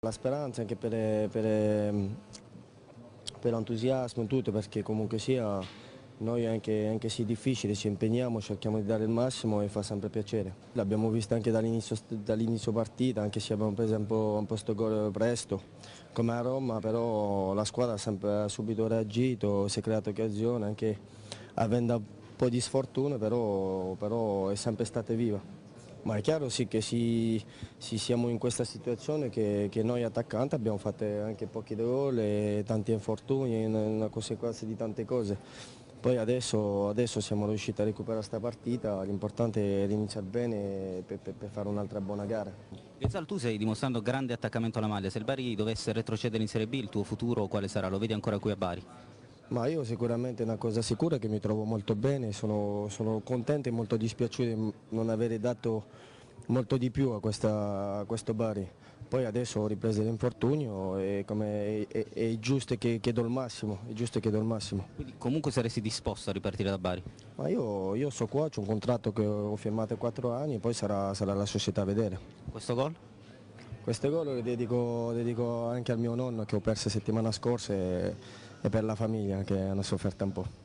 La speranza anche per l'entusiasmo e tutto, perché comunque sia noi anche se è difficile ci impegniamo, cerchiamo di dare il massimo e fa sempre piacere. L'abbiamo visto anche dall'inizio partita, anche se abbiamo preso un po' sto gol presto, come a Roma, però la squadra ha sempre subito reagito, si è creata occasione, anche avendo un po' di sfortuna, però è sempre stata viva. Ma è chiaro sì che siamo in questa situazione che noi attaccanti abbiamo fatto anche pochi gol e tanti infortuni, una conseguenza di tante cose. Poi adesso siamo riusciti a recuperare questa partita, l'importante è iniziare bene per fare un'altra buona gara. Piazzal, tu stai dimostrando grande attaccamento alla maglia, se il Bari dovesse retrocedere in Serie B il tuo futuro quale sarà? Lo vedi ancora qui a Bari? Ma io sicuramente è una cosa sicura che mi trovo molto bene, sono contento e molto dispiaciuto di non avere dato molto di più a questo Bari. Poi adesso ho ripreso l'infortunio e è giusto che chiedo il massimo, è giusto che chiedo il massimo. Quindi comunque saresti disposto a ripartire da Bari? Ma io so qua, c'è un contratto che ho firmato 4 anni, poi sarà la società a vedere. Questo gol? Queste gol le dedico anche al mio nonno che ho perso settimana scorsa e per la famiglia che hanno sofferto un po'.